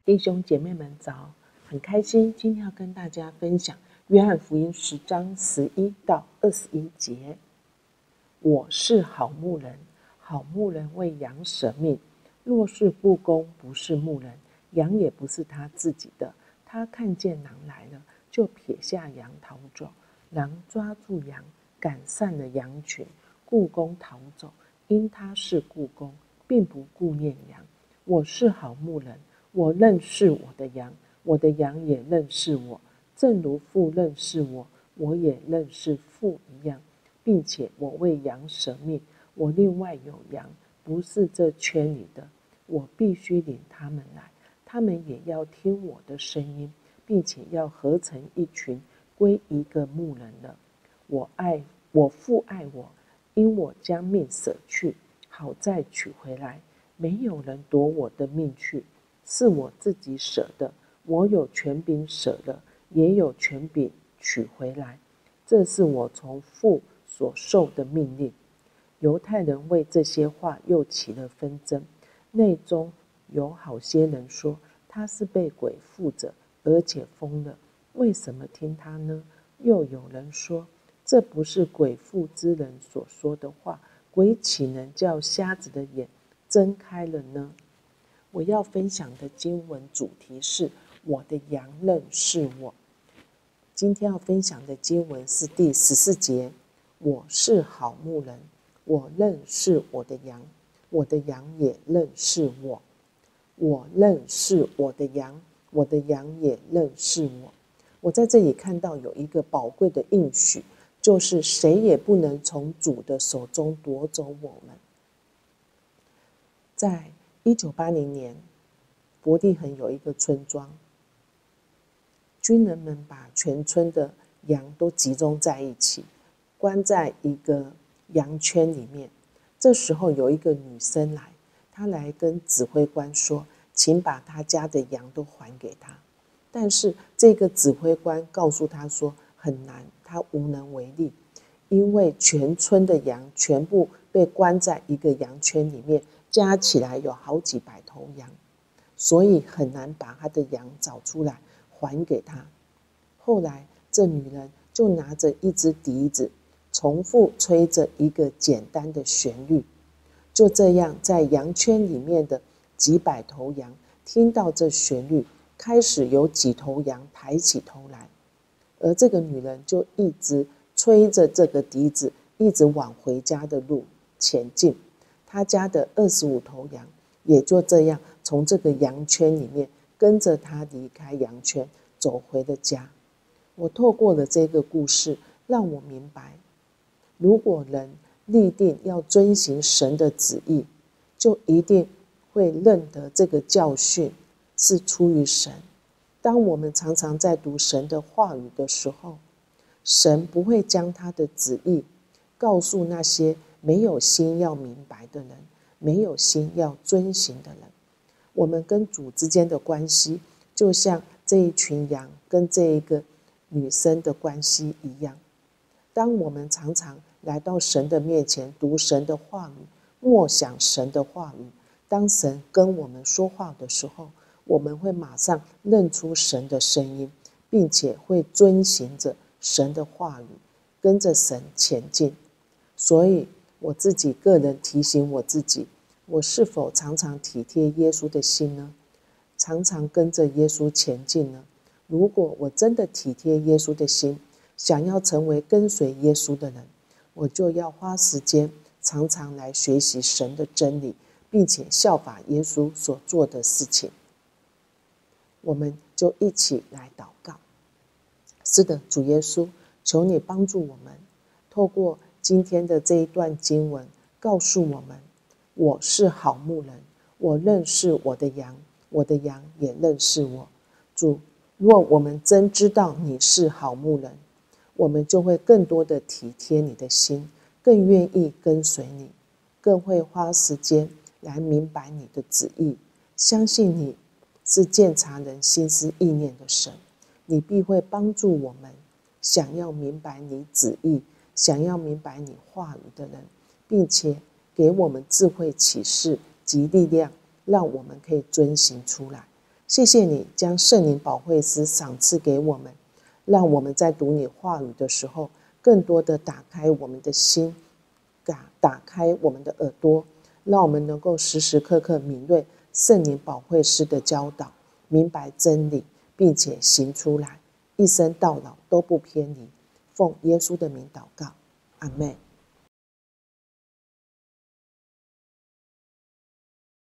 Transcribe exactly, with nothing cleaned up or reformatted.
弟兄姐妹们早，很开心今天要跟大家分享约翰福音十章十一到二十一节。我是好牧人，好牧人为羊舍命。若是雇工不是牧人，羊也不是他自己的。他看见狼来了，就撇下羊逃走。狼抓住羊，赶散了羊群。雇工逃走，因他是雇工，并不顾念羊。我是好牧人，我认识我的羊，我的羊也认识我，正如父认识我，我也认识父一样，并且我为羊舍命。我另外有羊，不是这圈里的，我必须领他们来，他们也要听我的声音，并且要合成一群，归一个牧人了。我爱我父爱我，因我将命舍去，好再取回来。没有人夺我的命去，是我自己舍的。我有权柄舍了，也有权柄取回来。这是我从父所受的命令。犹太人为这些话又起了纷争，内中有好些人说他是被鬼附着，而且疯了，为什么听他呢？又有人说，这不是鬼附之人所说的话，鬼岂能叫瞎子的眼睁开了呢？我要分享的经文主题是我的羊认识我。今天要分享的经文是第十四节。我是好牧人，我认识我的羊，我的羊也认识我。我认识我的羊，我的羊也认识我。我在这里看到有一个宝贵的应许，就是谁也不能从主的手中夺走我们。在一九八零年，伯利恒有一个村庄，军人们把全村的羊都集中在一起，关在一个羊圈里面。这时候有一个女生来，她来跟指挥官说，请把她家的羊都还给她。但是这个指挥官告诉她说很难，她无能为力，因为全村的羊全部被关在一个羊圈里面，加起来有好几百头羊，所以很难把她的羊找出来还给她。后来这女人就拿着一支笛子，重复吹着一个简单的旋律。就这样，在羊圈里面的几百头羊听到这旋律，开始有几头羊抬起头来，而这个女人就一直吹着这个笛子，一直往回家的路前进。她家的二十五头羊也就这样从这个羊圈里面跟着她离开羊圈，走回了家。我透过了这个故事，让我明白，如果人立定要遵行神的旨意，就一定会认得这个教训是出于神。当我们常常在读神的话语的时候，神不会将他的旨意告诉那些没有心要明白的人，没有心要遵行的人。我们跟主之间的关系，就像这一群羊跟这一个女生的关系一样。当我们常常来到神的面前，读神的话语，默想神的话语，当神跟我们说话的时候，我们会马上认出神的声音，并且会遵行着神的话语，跟着神前进。所以我自己个人提醒我自己，我是否常常体贴耶稣的心呢？常常跟着耶稣前进呢？如果我真的体贴耶稣的心，想要成为跟随耶稣的人，我就要花时间常常来学习神的真理，并且效法耶稣所做的事情。我们就一起来祷告。是的，主耶稣，求你帮助我们，透过今天的这一段经文，告诉我们，我是好牧人，我认识我的羊，我的羊也认识我。主，若我们真知道你是好牧人，我们就会更多的体贴你的心，更愿意跟随你，更会花时间来明白你的旨意，相信你是鉴察人心思意念的神，你必会帮助我们想要明白你旨意，想要明白你话语的人，并且给我们智慧启示及力量，让我们可以遵行出来。 谢谢你将圣灵保惠师赏赐给我们，让我们在读你话语的时候，更多的打开我们的心，打打开我们的耳朵，让我们能够时时刻刻敏锐圣灵保惠师的教导，明白真理，并且行出来，一生到老都不偏离。奉耶稣的名祷告，阿们。